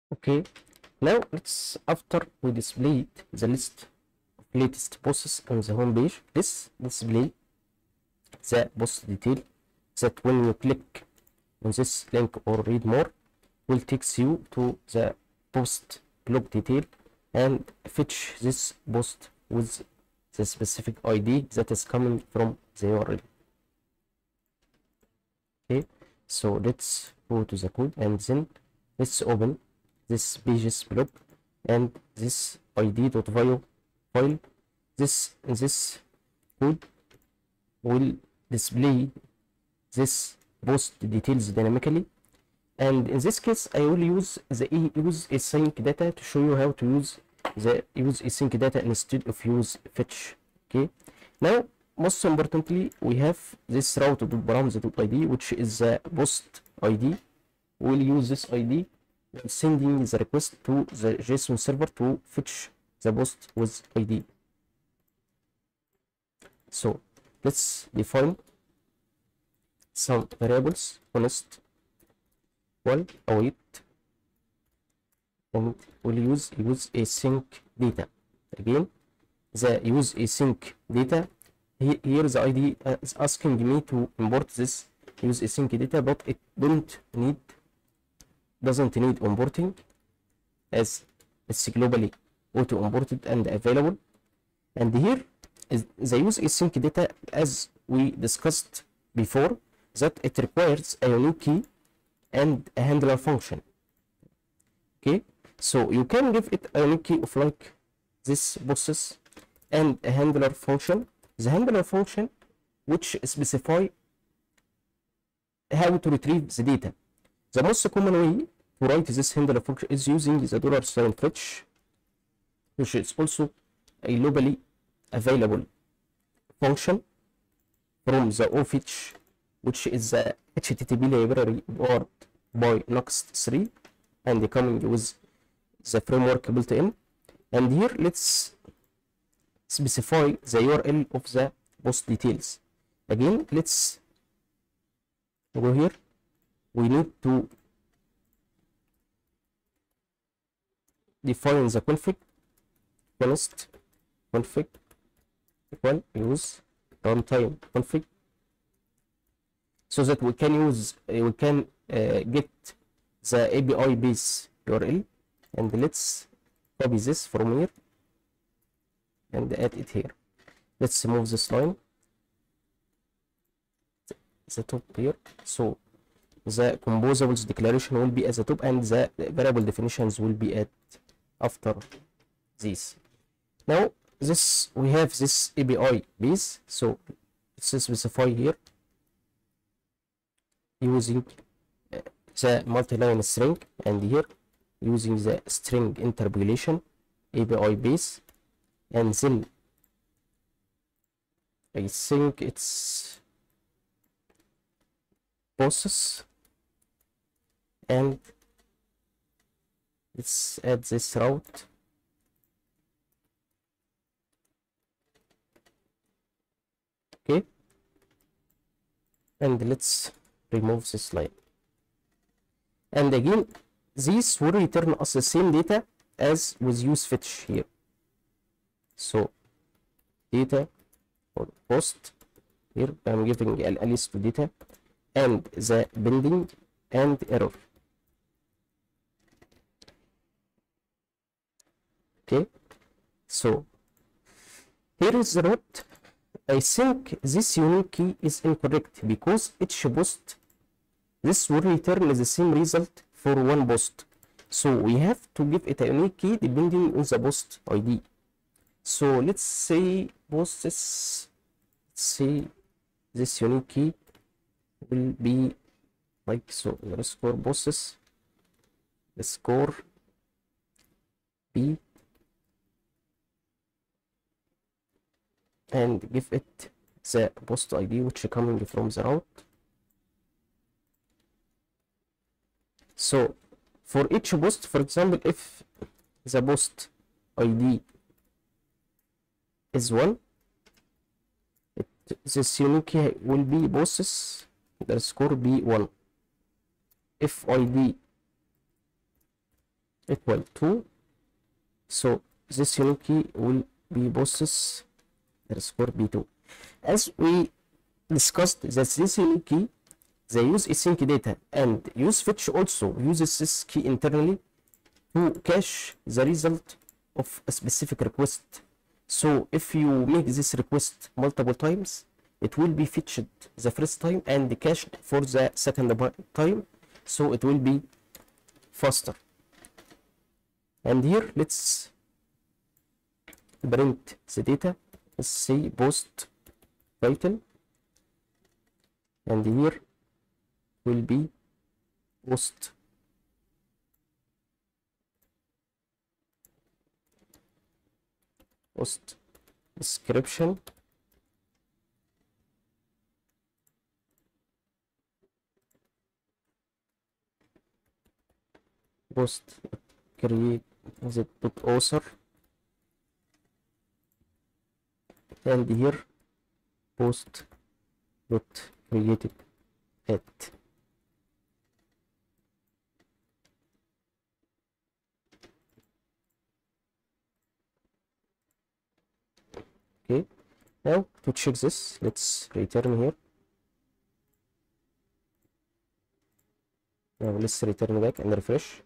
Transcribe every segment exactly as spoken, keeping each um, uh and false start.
Okay, now let's, after we displayed the list of latest posts on the home page, let's display the post detail that when you click on this link or read more will takes you to the post blog detail and fetch this post with the specific I D that is coming from the U R L. Okay, so let's go to the code and then let's open this pages blog and this id.vio file. This this code will display this post details dynamically, and in this case I will use the use async data to show you how to use the use async data instead of use fetch. Okay, now most importantly we have this route.params.id, which is the post I D. We'll use this I D when sending the request to the JSON server to fetch the post with I D. So let's define some variables: honest, well, await, and we'll use use async data. Again, the use async data, here the I D is asking me to import this use async data, but it don't need doesn't need importing, as it's globally auto imported and available. And here is the use async data, as we discussed before, that it requires a unique key and a handler function. Okay, so you can give it a unique key of like this process and a handler function. The handler function which specify how to retrieve the data. The most common way to write this handler function is using the dollar sign fetch, which is also a globally available function from the ofetch, which is the H T T P library powered by Nuxt three and coming with the framework built in. And here let's specify the U R L of the post details. Again, let's go here. We need to define the config const config equal use runtime config, so that we can use uh, we can uh, get the A P I base U R L. And let's copy this from here and add it here. Let's move this line the top here, so the composables declaration will be at the top and the variable definitions will be at after this. Now this we have this A P I base, so let's specify here using uh, the multi-line string, and here using the string interpolation A P I base, and then I think it's process, and let's add this route. Okay, and let's remove this line, and again this will return us the same data as with use fetch here. So data or post, here I'm giving an alias to data and the pending and error. Okay, so here is the route. I think this unique key is incorrect because each post this will return the same result for one post, so we have to give it a unique key depending on the post I D. So let's say posts, let's say this unique key will be like so, underscore posts score b, and give it the post I D which is coming from the route. So for each post, for example, if the post I D is one, it, this unique key will be posts underscore b one. If I D equal to, so this unique key will be process underscore b two. As we discussed that this unique key, they use async data, and use fetch also uses this key internally to cache the result of a specific request. So if you make this request multiple times, it will be fetched the first time and cached for the second time, so it will be faster. And here let's print the data. Let's say post title, and here will be post post description, post create the author, and here post dot created at. Okay, now to check this, let's return here. Now let's return back and refresh.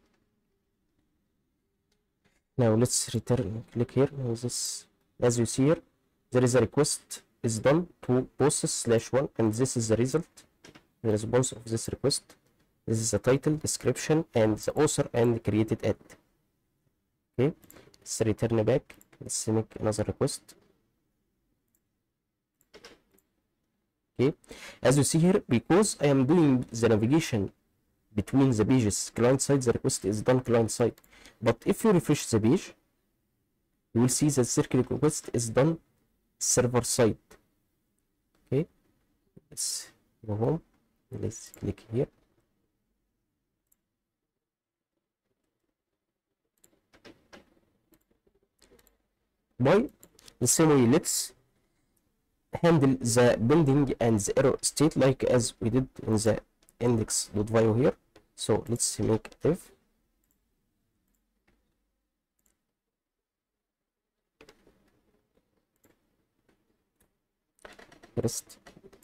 Now let's return, click here. Now this, as you see here, there is a request is done to post slash one, and this is the result, the response of this request. This is the title, description, and the author, and created at. Okay, let's return back. Let's make another request. Okay, as you see here, because I am doing the navigation between the pages client side, the request is done client side. But if you refresh the page, you will see that circle request is done server side. Okay, let's go home. Let's click here. By the same way, let's handle the binding and the error state like as we did in the index.vio here. So let's make if first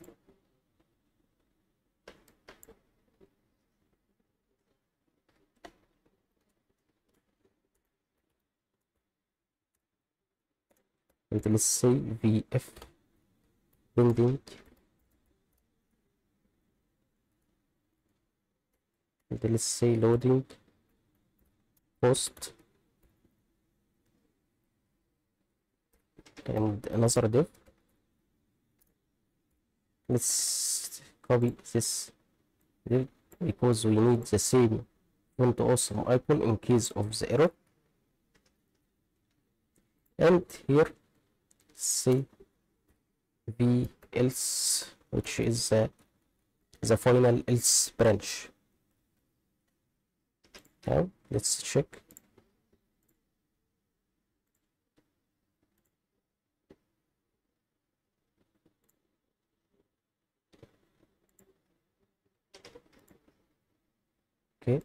and let's say vf binding and let's say loading post and another div. Let's copy this div because we need the same font awesome icon in case of the error, and here say v else, which is the, the final else branch. Now let's check. Okay,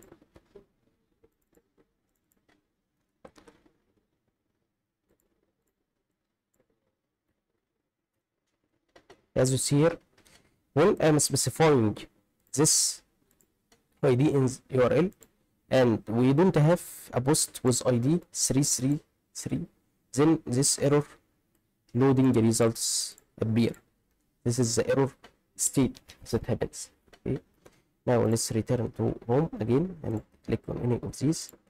as you see here, when I'm specifying this I D in U R L and we don't have a post with I D three three three, then this error loading the results appear. This is the error state that happens. Okay, now let's return to home again and click on any of these.